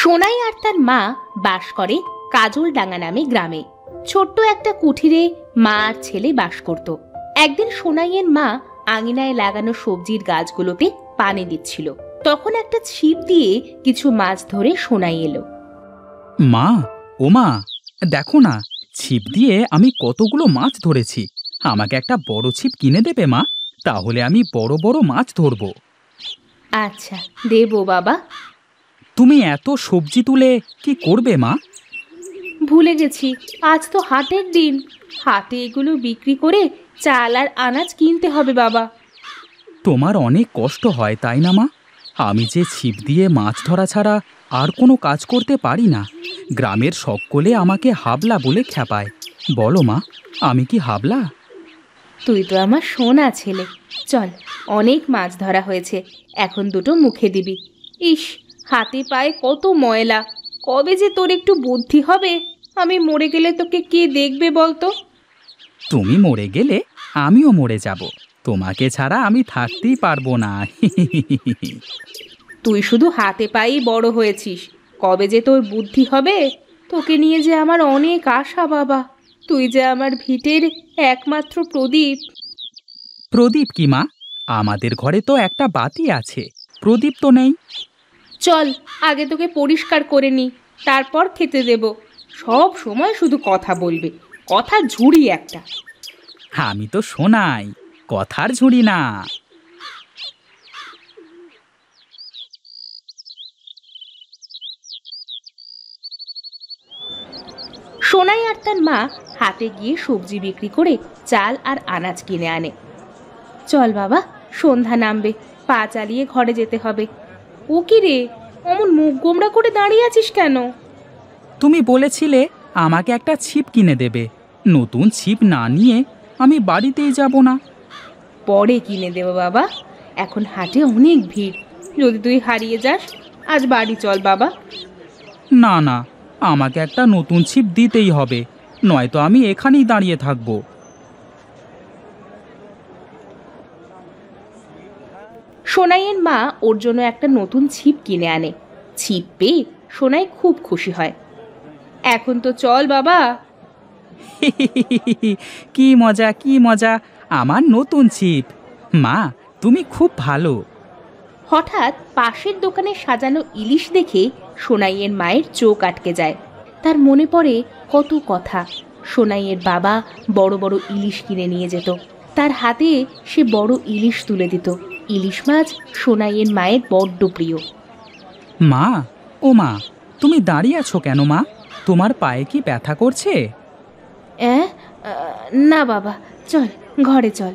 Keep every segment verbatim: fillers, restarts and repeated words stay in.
সোনাই আর তার মা বাস করে কাজলডাঙ্গা নামে গ্রামে। ছোট্ট একটা কুঠিরে মা আর ছেলে বাস করত। একদিন সোনাইয়ের মা আঙিনায় লাগানো সবজির গাছগুলোতে পানি দিচ্ছিল। তখন একটা ছিপ দিয়ে কিছু মাছ ধরে সোনাই এলো। মা, ও মা, দেখো না, ছিপ দিয়ে আমি কতগুলো মাছ ধরেছি। আমাকে একটা বড় ছিপ কিনে দেবে মা? তাহলে আমি বড় বড় মাছ ধরবো। আচ্ছা দেবো বাবা। তুমি এত সবজি তুলে কি করবে মা? ভুলে গেছি, আজ তো হাটের দিন। হাটে এগুলো বিক্রি করে চাল আর আনাজ কিনতে হবে বাবা। তোমার অনেক কষ্ট হয় তাই না মা? আমি যে ছিপ দিয়ে মাছ ধরা ছাড়া আর কোনো কাজ করতে পারি না। গ্রামের সকলে আমাকে হাবলা বলে খ্যাপায়। বলো মা, আমি কি হাবলা? তুই তো আমার সোনা ছেলে। চল, অনেক মাছ ধরা হয়েছে, এখন দুটো মুখে দিবি। ইস, হাতে পায়ে কত ময়লা। কবে যে তোর একটু বুদ্ধি হবে? আমি মরে গেলে তোকে কে দেখবে বলতো? তুমি মরে গেলে আমিও মরে যাব। তোমাকে ছাড়া আমি থাকতেই পারবো না। তুই শুধু হাতে পায়েই বড় হয়েছিস, কবে যে তোর বুদ্ধি হবে? তোকে নিয়ে যে আমার অনেক আশা বাবা। তুই যে আমার ভিটের একমাত্র প্রদীপ। প্রদীপ কি মা? আমাদের ঘরে তো একটা বাতি আছে, প্রদীপ তো নেই। চল, আগে তোকে পরিষ্কার করে নি, তারপর খেতে দেব। সব সময় শুধু কথা বলবে, কথা ঝুড়ি একটা। আমি তো শোনাই, কথার ঝুড়ি না। সোনাই আর তার মা হাটে গিয়ে সবজি বিক্রি করে চাল আর আনাজ কিনে আনে। চল বাবা, সন্ধ্যা নামবে, পা চালিয়ে ঘরে যেতে হবে। ও কি রে, অমন মুখ গোমড়া করে দাঁড়িয়ে আছিস কেন? তুমি বলেছিলে আমাকে একটা ছিপ কিনে দেবে। নতুন ছিপ না নিয়ে আমি বাড়িতেই যাব না। পরে কিনে দেবো বাবা, এখন হাটে অনেক ভিড়। যদি তুই হারিয়ে যাস, আজ বাড়ি চল বাবা। না না, আমাকে একটা নতুন ছিপ দিতেই হবে, নয়তো আমি এখানেই দাঁড়িয়ে থাকবো। সোনাইয়ের মা ওর জন্য একটা নতুন ছিপ কিনে আনে। ছিপ পেয়ে সোনাই খুব খুশি হয়। এখন তো চল বাবা। কি মজা, কি মজা, আমার নতুন ছিপ। মা, তুমি খুব ভালো। হঠাৎ পাশের দোকানে সাজানো ইলিশ দেখে সোনাইয়ের মায়ের চোখ আটকে যায়। তার মনে পড়ে কত কথা। সোনাইয়ের বাবা বড় বড় ইলিশ কিনে নিয়ে যেত, তার হাতে সে বড় ইলিশ তুলে দিত। ইলিশ মাছ সোনাইয়ের মায়ের বড্ড প্রিয়। মা, ও মা, তুমি দাঁড়িয়ে আছো কেন মা? তোমার পায়ে কি ব্যথা করছে? অ্যাঁ, না বাবা, চল ঘরে চল।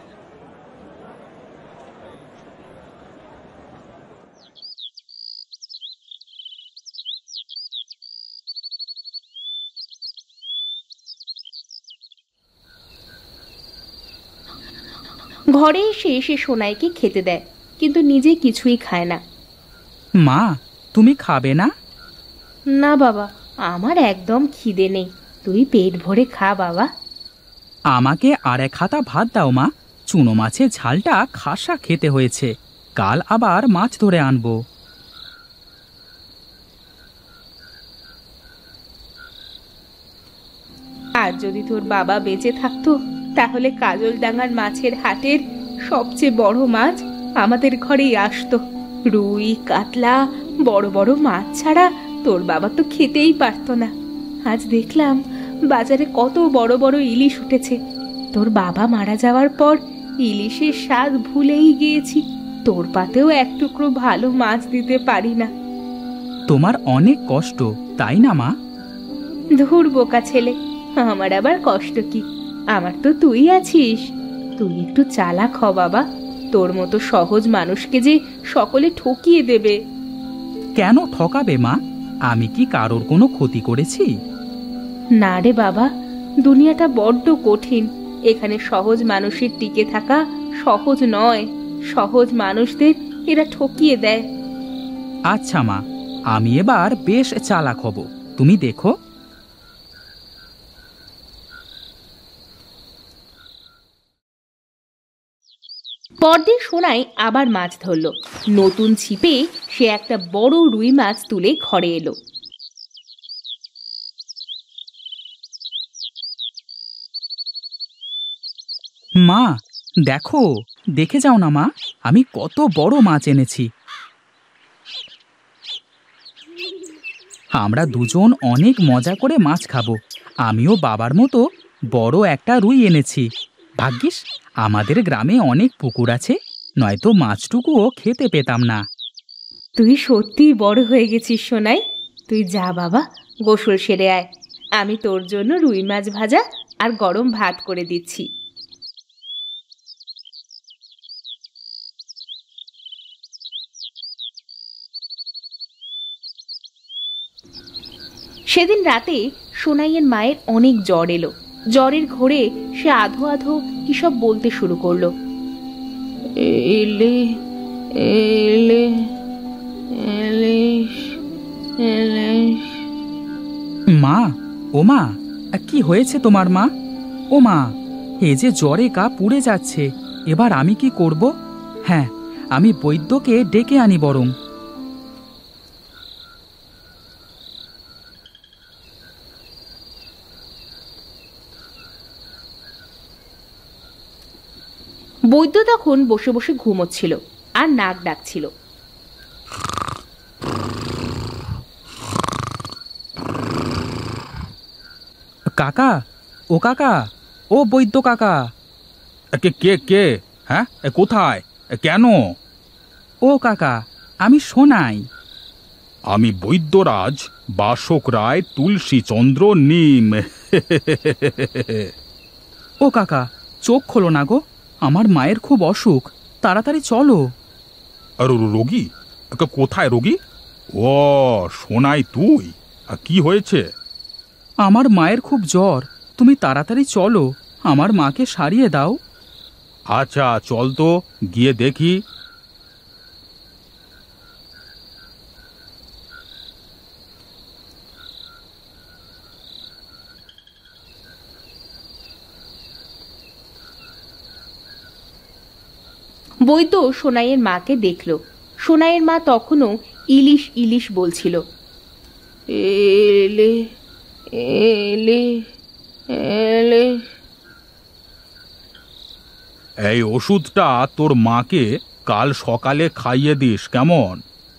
ঘরে এসে সে সোনাইকে খেতে দেয়, কিন্তু নিজে কিছুই খায় না। মা, তুমি খাবে না? না বাবা, আমার একদম খিদে নেই। তুই পেট ভরে খা বাবা। আমাকে আর এক হাতা ভাত দাও মা। চুনো মাছের ঝালটা খাসা খেতে হয়েছে। কাল আবার মাছ ধরে আনবো। আর যদি তোর বাবা বেঁচে থাকতো, তাহলে কাজলডাঙ্গার মাছের হাটের সবচেয়ে বড় মাছ আমাদের ঘরেই আসতো। রুই, কাতলা, বড় বড় মাছ ছাড়া তোর বাবা তো খেতেই পারতো না। আজ দেখলাম বাজারে কত বড় বড় ইলিশ উঠেছে। তোর বাবা মারা যাওয়ার পর ইলিশের স্বাদ ভুলেই গিয়েছি। তোর পাতেও এক টুকরো ভালো মাছ দিতে পারি না। তোমার অনেক কষ্ট, তাই না মা? ধুর বোকা ছেলে, আমার আবার কষ্ট কি? আমার তো তুই আছিস। তুই একটু চালাক হ বাবা। তোর মতো সহজ মানুষকে যে সকলে ঠকিয়ে দেবে। কেন ঠকাবে মা? আমি কি কারোর কোনো ক্ষতি করেছি? না রে বাবা, দুনিয়াটা বড্ড কঠিন। এখানে সহজ মানুষের টিকে থাকা সহজ নয়। সহজ মানুষদের এরা ঠকিয়ে দেয়। আচ্ছা মা, আমি এবার বেশ চালাক হব, তুমি দেখো। পরদিন সোনাই আবার মাছ ধরল। নতুন ছিপে সে একটা বড় রুই মাছ তুলে ঘরে এলো। মা দেখো, দেখে যাও না মা, আমি কত বড় মাছ এনেছি। আমরা দুজন অনেক মজা করে মাছ খাবো। আমিও বাবার মতো বড় একটা রুই এনেছি। ভাগ্যিস আমাদের গ্রামে অনেক পুকুর আছে, নয়তো মাছটুকুও খেতে পেতাম না। তুই সত্যি বড় হয়ে গেছিস সোনাই। তুই যা বাবা, গোসল সেরে আয়। আমি তোর জন্য রুই মাছ ভাজা আর গরম ভাত করে দিচ্ছি। সেদিন রাতে সোনাইয়ের মায়ের অনেক জ্বর এলো। জ্বরের ঘোরে সে আধো আধো কি সব বলতে শুরু করলো। এলে এলে এলিশ এলিশ। মা, ও মা, কি হয়েছে তোমার মা? ও মা, এ যে জ্বরে গা পুড়ে যাচ্ছে, এবার আমি কি করব? হ্যাঁ, আমি বৈদ্যকে ডেকে আনি বরং। বৈদ্য তখন বসে বসে ঘুমোচ্ছিল আর নাক ডাকছিল। কাকা, ও কাকা, ও বৈদ্য কাকা। কে কে কে হ্যাঁ, কোথায়, কেন? ও কাকা, আমি সোনাই। আমি বৈদ্যরাজ বাসক রায় তুলসীচন্দ্র নিম। ও কাকা, চোখ খোলো না গো, আমার মায়ের খুব অসুখ, তাড়াতাড়ি চলো। আর রোগী কোথায়? রোগী? ও সোনাই, তুই কি হয়েছে? আমার মায়ের খুব জ্বর, তুমি তাড়াতাড়ি চলো, আমার মাকে সারিয়ে দাও। আচ্ছা চল তো, গিয়ে দেখি। বৈদ্য সোনাইয়ের মাকে দেখল। সোনাইয়ের মা তখনও ইলিশ ইলিশ বলছিল। এলে এলে এলে। এই ওষুধটা তোর মাকে কাল সকালে খাইয়ে দিস, কেমন?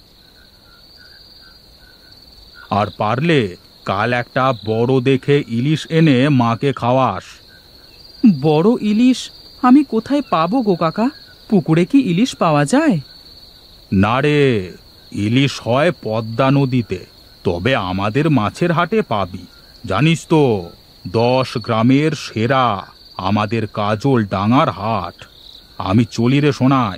আর পারলে কাল একটা বড় দেখে ইলিশ এনে মাকে খাওয়াস। বড় ইলিশ আমি কোথায় পাবো গো কাকা? পুকুরে কি ইলিশ পাওয়া যায়? না রে, ইলিশ হয় পদ্মা নদীতে, তবে আমাদের মাছের হাটে পাবি। জানিস তো, দশ গ্রামের সেরা আমাদের কাজল ডাঙার হাট। আমি চলি রে সোনাই।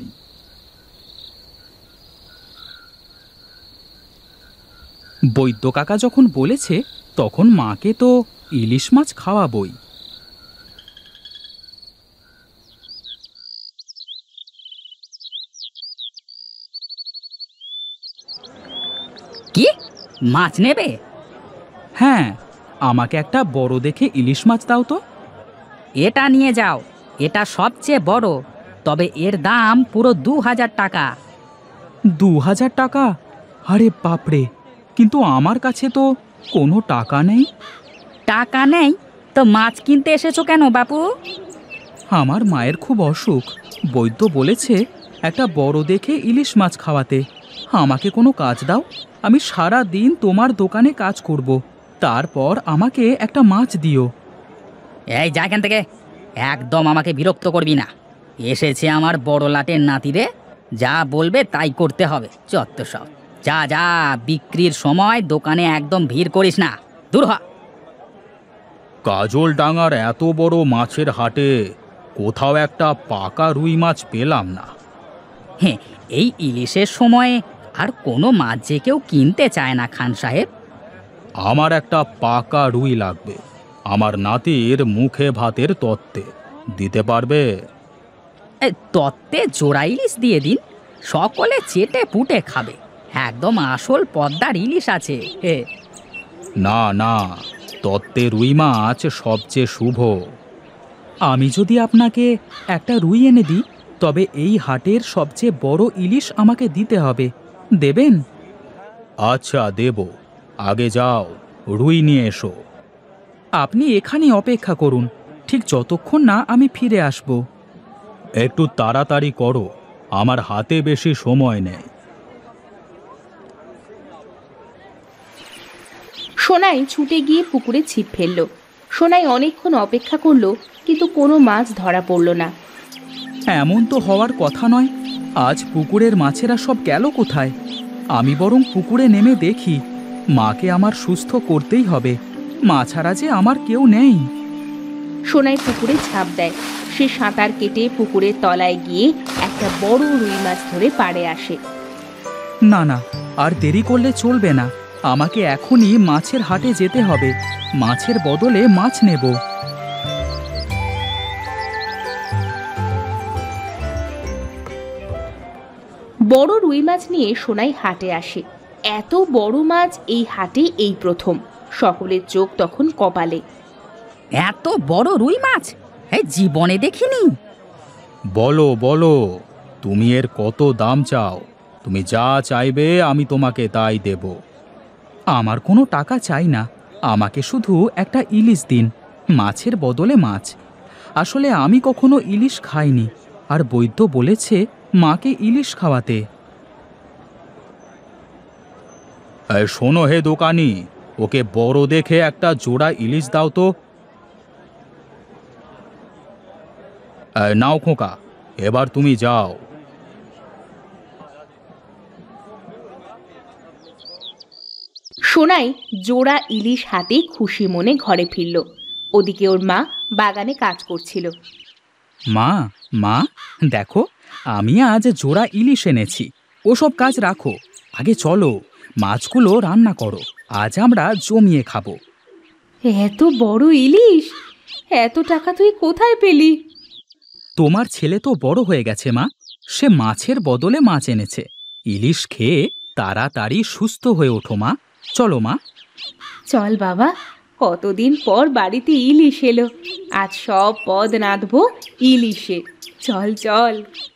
বৈদ্য কাকা যখন বলেছে, তখন মাকে তো ইলিশ মাছ খাওয়াবই। কি মাছ নেবে? হ্যাঁ, আমাকে একটা বড় দেখে ইলিশ মাছ দাও তো। এটা নিয়ে যাও, এটা সবচেয়ে বড়, তবে এর দাম পুরো দু হাজার টাকা। দু হাজার টাকা? আরে বাপরে, কিন্তু আমার কাছে তো কোনো টাকা নেই। টাকা নেই তো মাছ কিনতে এসেছো কেন বাপু? আমার মায়ের খুব অসুখ, বৈদ্য বলেছে একটা বড় দেখে ইলিশ মাছ খাওয়াতে। আমাকে কোনো কাজ দাও, আমি সারা দিন তোমার দোকানে কাজ করব, তারপর আমাকে একটা মাছ দিও। এই যা এখান থেকে, একদম আমাকে বিরক্ত করবি না। এসেছে আমার বড় লাটের নাতিরে, যা বলবে তাই করতে হবে। চত্ব সব, যা যা, বিক্রির সময় দোকানে একদম ভিড় করিস না, দূর হ। কাজল ডাঙার এত বড় মাছের হাটে কোথাও একটা পাকা রুই মাছ পেলাম না। হ্যাঁ, এই ইলিশের সময়ে আর কোনো মাছ যে কেউ কিনতে চায় না খান সাহেব। আমার একটা পাকা রুই লাগবে, আমার নাতির মুখে ভাতের তত্ত্বে। দিতে পারবে? এই তত্ত্বে জোড়া ইলিশ দিয়ে দিন, সকলে চেটে পুটে খাবে। একদম আসল পদ্মার ইলিশ আছে। হে, না না, তত্ত্বে রুই মাছ সবচেয়ে শুভ। আমি যদি আপনাকে একটা রুই এনে দিই, তবে এই হাটের সবচেয়ে বড় ইলিশ আমাকে দিতে হবে। দেবেন? আচ্ছা দেব, আগে যাও রুই নিয়ে এসো। আপনি এখানে অপেক্ষা করুন, ঠিক যতক্ষণ না আমি ফিরে আসব। একটু তাড়াতাড়ি করো, আমার হাতে বেশি সময় নেই। সোনাই ছুটে গিয়ে পুকুরে ছিপ ফেলল। সোনাই অনেকক্ষণ অপেক্ষা করলো, কিন্তু কোনো মাছ ধরা পড়ল না। এমন তো হওয়ার কথা নয়। আজ পুকুরের মাছেরা সব গেল কোথায়? আমি বরং পুকুরে নেমে দেখি। মাকে আমার সুস্থ করতেই হবে, মা ছাড়া যে আমার কেউ নেই। সোনাই পুকুরে ঝাঁপ দেয়। সে সাঁতার কেটে পুকুরের তলায় গিয়ে একটা বড় রুই মাছ ধরে পাড়ে আসে। না না, আর দেরি করলে চলবে না। আমাকে এখনই মাছের হাটে যেতে হবে, মাছের বদলে মাছ নেব। বড় রুই মাছ নিয়ে সোনাই হাটে আসে। এত বড় মাছ এই হাটে এই প্রথম। সকলের চোখ তখন কপালে। এত বড় রুই মাছ এই জীবনে দেখিনি। বলো বলো, তুমি এর কত দাম চাও? তুমি যা চাইবে আমি তোমাকে তাই দেব। আমার কোনো টাকা চাই না, আমাকে শুধু একটা ইলিশ দিন, মাছের বদলে মাছ। আসলে আমি কখনো ইলিশ খাইনি, আর বৈদ্য বলেছে মাকে ইলিশ খাওয়াতে। এই শোনো হে দোকানি, ওকে বড় দেখে একটা জোড়া ইলিশ দাও তো। এই নাও খোকা, এবার তুমি যাও। সোনাই জোড়া ইলিশ হাতে খুশি মনে ঘরে ফিরল। ওদিকে ওর মা বাগানে কাজ করছিল। মা, মা দেখো, আমি আজ জোড়া ইলিশ এনেছি। ওসব কাজ রাখো, আগে চলো মাছগুলো রান্না করো, আজ আমরা জমিয়ে খাবো। এত বড় ইলিশ, এত টাকা তুই কোথায় পেলি? তোমার ছেলে তো বড় হয়ে গেছে মা, সে মাছের বদলে মাছ এনেছে। ইলিশ খেয়ে তাড়াতাড়ি সুস্থ হয়ে ওঠো মা। চলো মা। চল বাবা, কতদিন পর বাড়িতে ইলিশ এলো। আজ সব পদ রাঁধবো ইলিশে। চল চল।